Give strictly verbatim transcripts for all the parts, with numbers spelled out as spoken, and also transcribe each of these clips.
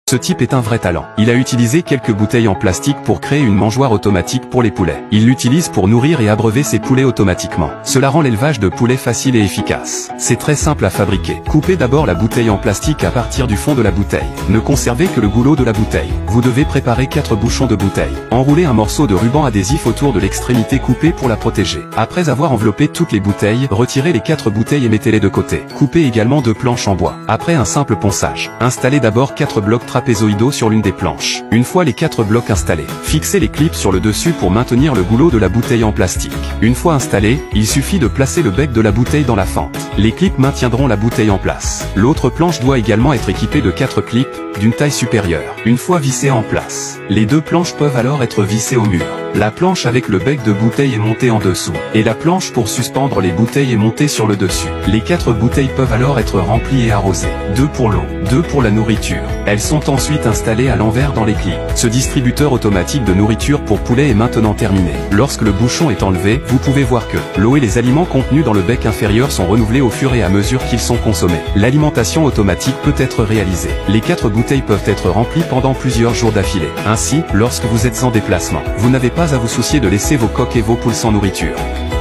Ce type est un vrai talent. Il a utilisé quelques bouteilles en plastique pour créer une mangeoire automatique pour les poulets. Il l'utilise pour nourrir et abreuver ses poulets automatiquement. Cela rend l'élevage de poulets facile et efficace. C'est très simple à fabriquer. Coupez d'abord la bouteille en plastique à partir du fond de la bouteille. Ne conservez que le goulot de la bouteille. Vous devez préparer quatre bouchons de bouteille. Enroulez un morceau de ruban adhésif autour de l'extrémité coupée pour la protéger. Après avoir enveloppé toutes les bouteilles, retirez les quatre bouteilles et mettez-les de côté. Coupez également deux planches en bois. Après un simple ponçage, installez d'abord quatre blocs trapézoïdaux sur l'une des planches. Une fois les quatre blocs installés, fixez les clips sur le dessus pour maintenir le goulot de la bouteille en plastique. Une fois installé, il suffit de placer le bec de la bouteille dans la fente. Les clips maintiendront la bouteille en place. L'autre planche doit également être équipée de quatre clips, d'une taille supérieure. Une fois vissées en place, les deux planches peuvent alors être vissées au mur. La planche avec le bec de bouteille est montée en dessous, et la planche pour suspendre les bouteilles est montée sur le dessus. Les quatre bouteilles peuvent alors être remplies et arrosées. Deux pour l'eau, deux pour la nourriture. Elles sont ensuite installées à l'envers dans les clips. Ce distributeur automatique de nourriture pour poulets est maintenant terminé. Lorsque le bouchon est enlevé, vous pouvez voir que l'eau et les aliments contenus dans le bec inférieur sont renouvelés au fur et à mesure qu'ils sont consommés. L'alimentation automatique peut être réalisée. Les quatre bouteilles peuvent être remplies pendant plusieurs jours d'affilée. Ainsi, lorsque vous êtes en déplacement, vous n'avez pas à vous soucier de laisser vos coqs et vos poules sans nourriture.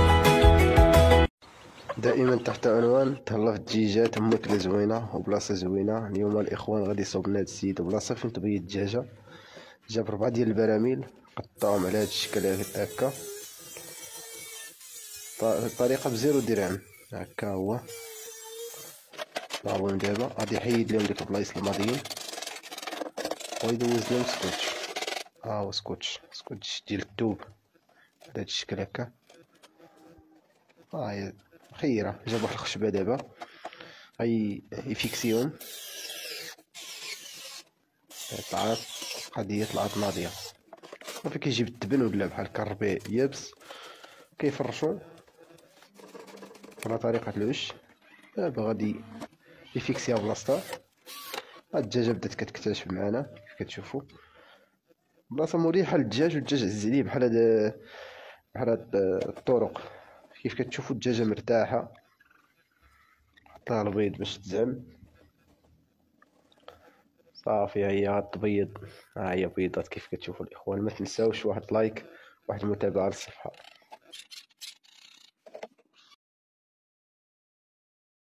دائما تحت عنوان تهلا في الدجاجات ماكلة زوينة وبلاصة زوينة. اليوم الإخوان غادي يصوب لنا هاد السيد بلاصة فين تبيض الدجاجة. جاب ربعة ديال البراميل قطعهم على هاد الشكل هكا، طريقة بزيرو درهم. هكا هو صابون. دابا غادي يحيد لهم ديك البلايص الماضيين ويدوز لهم سكوتش. ها هو سكوتش سكوتش ديال الثوب بهذا الشكل هكا. ها هي خيره. جاب واحد الخشبه دابا غي يفيكسيهم. طلعت قضيه طلعت ناضيه. صافي كيجيب التبن ولا بحال كربي يابس كيفرشو على طريقه الوش. دابا غادي يفيكسيها بلاصتها. هاد الدجاجه بدات كتكتشف معنا كيف كتشوفوا. بلاصه مريحه للدجاج، والدجاج عزيز عليه بحال هاد بحال هاد الطرق. كيف كتشوفوا الدجاجه مرتاحه. حطها البيض باش تزعم. صافي هي غتبيض. ها هي بيضات كيف كتشوفوا الاخوان. ما تنساوش واحد لايك واحد المتابعه للصفحه.